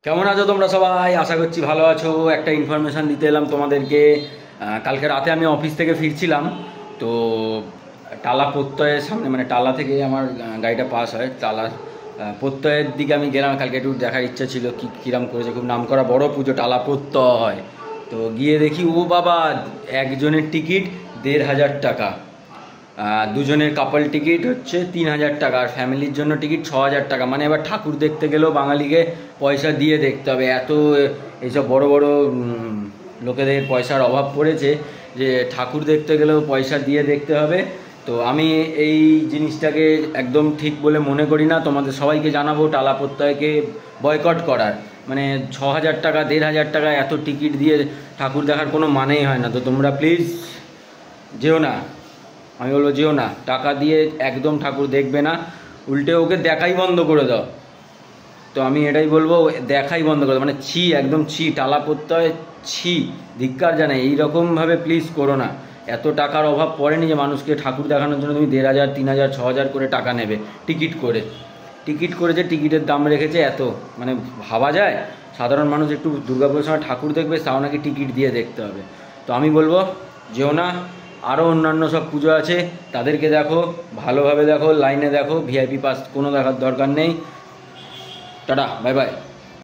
কেমন আছো তোমরা সবাই? আশা করছি ভালো আছো। একটা ইনফরমেশান দিতে এলাম তোমাদেরকে। কালকে রাতে আমি অফিস থেকে ফিরছিলাম। তো টালা প্রত্যয়ের সামনে, মানে টালা থেকে আমার গাড়িটা পাস হয়, টালা প্রত্যয়ের দিকে আমি গেলাম। কালকে একটু দেখার ইচ্ছা ছিল কি কিরাম করেছে, খুব নামকরা বড় পুজো টালা প্রত্যয় হয়। তো গিয়ে দেখি ও বাবা, একজনের টিকিট ১,৫০০ টাকা, দুজনের কাপল টিকিট হচ্ছে ৩,০০০ টাকা, আর ফ্যামিলির জন্য টিকিট ৬,০০০ টাকা। মানে এবার ঠাকুর দেখতে গেলেও বাঙালিকে পয়সা দিয়ে দেখতে হবে। এত এইসব বড় বড় লোকেদের পয়সার অভাব পড়েছে যে ঠাকুর দেখতে গেলেও পয়সা দিয়ে দেখতে হবে। তো আমি এই জিনিসটাকে একদম ঠিক বলে মনে করি না। তোমাদের সবাইকে জানাবো টালা প্রত্যয়কে বয়কট করার। মানে ৬,০০০ টাকা ১,৫০০ টাকা এত টিকিট দিয়ে ঠাকুর দেখার কোনো মানেই হয় না। তো তোমরা প্লিজ যেও না, আমি বলবো যেও না, টাকা দিয়ে একদম ঠাকুর দেখবে না, উল্টে ওকে দেখাই বন্ধ করে দাও। তো আমি এটাই বলবো, দেখাই বন্ধ করে দাও। মানে ছি, একদম ছি, টালা প্রত্যয় ছি, ধিক্কার জানাই। এইরকমভাবে প্লিজ করো না। এত টাকার অভাব পড়েনি যে মানুষকে ঠাকুর দেখানোর জন্য তুমি ১,৫০০, ৩,০০০, ৬,০০০ করে টাকা নেবে টিকিট করে। টিকিট করে যে টিকিটের দাম রেখেছে এত, মানে ভাবা যায়? সাধারণ মানুষ একটু দুর্গাপুজোর সময় ঠাকুর দেখবে, তাও নাকি টিকিট দিয়ে দেখতে হবে। তো আমি বলবো যেও না। আরও অন্যান্য সব পুজো আছে, তাদেরকে দেখো, ভালোভাবে দেখো, লাইনে দেখো, ভিআইপি পাস কোনো দেখার দরকার নেই। Tata, bye by.